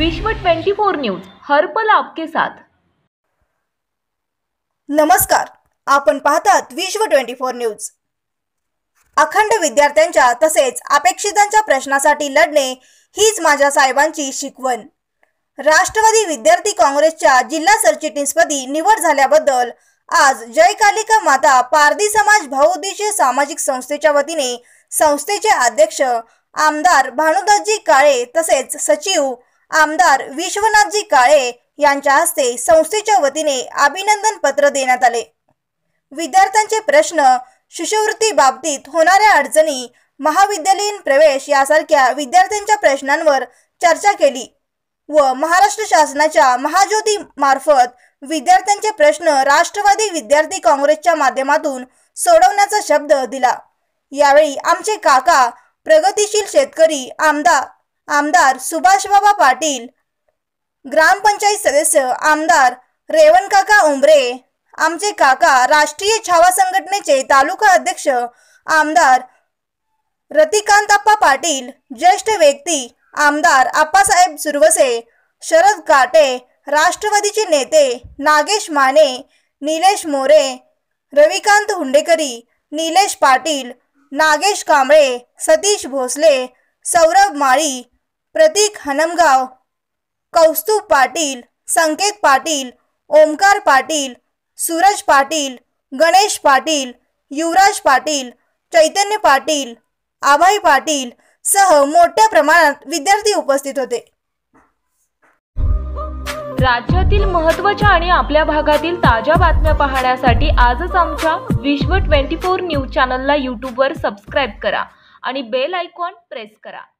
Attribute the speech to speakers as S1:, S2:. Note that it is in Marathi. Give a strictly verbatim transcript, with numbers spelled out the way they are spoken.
S1: विश्व चोवीस न्यूज हर पल आपके साथ।
S2: नमस्कार, आपण पाहतात विश्व चोवीस न्यूज। अखंड विद्यार्थ्यांच्या तसेच अपेक्षितांच्या प्रश्नासाठी लढणे हीच माझ्या साहेबांची शिकवण। राष्ट्रवादी विद्यार्थी काँग्रेसच्या जिल्हा सरचिटणीसपदी निवड झाल्याबद्दल आज जय कालिका माता पारधी समाज बहुउद्देशीय सामाजिक संस्थेच्या वतीने संस्थेचे अध्यक्ष आमदार भानुदासजी काळे तसेच सचिव आमदार विश्वनाथजी काळे यांच्या हस्ते संस्थेच्या वतीने अभिनंदन पत्र देण्यात आले। विद्यार्थ्यांचे प्रश्न, शिष्यवृत्ती बाबतीत होणाऱ्या अडचणी, महाविद्यालयीन प्रवेश यासारख्या विद्यार्थ्यांच्या प्रश्नांवर चर्चा केली व महाराष्ट्र शासनाच्या महाज्योती मार्फत विद्यार्थ्यांचे प्रश्न राष्ट्रवादी विद्यार्थी काँग्रेसच्या माध्यमातून सोडवण्याचा शब्द दिला। यावेळी आमचे काका प्रगतिशील शेतकरी आमदार आमदार सुभाषबाबा पाटील, ग्रामपंचायत सदस्य आमदार रेवणकाका उंबरे, आमचे काका राष्ट्रीय छावा संघटनेचे तालुका अध्यक्ष आमदार रतिकांतप्पा पाटील, ज्येष्ठ व्यक्ती आमदार आप्पासाहेब सुरवसे, शरद काटे, राष्ट्रवादीचे नेते नागेश माने, निलेश मोरे, रविकांत हुंडेकरी, निलेश पाटील, नागेश कांबळे, सतीश भोसले, सौरभ माळी, प्रतीक हनमगाव, कौस्तुभ पाटील, संकेत पाटील, ओमकार पाटील, सूरज पाटील, गणेश पाटील, युवराज पाटील, चैतन्य पाटील, आभाई पाटील सह मोठ्या प्रमाणात विद्यार्थी उपस्थित होते।
S1: राज्यातील महत्त्वाच्या आणि आपल्या भागातील ताज्या बातम्या पाहण्यासाठी आजच आमच्या विश्व चोवीस न्यूज चॅनलला यूट्यूबवर सबस्क्राइब करा आणि बेल आयकॉन प्रेस करा।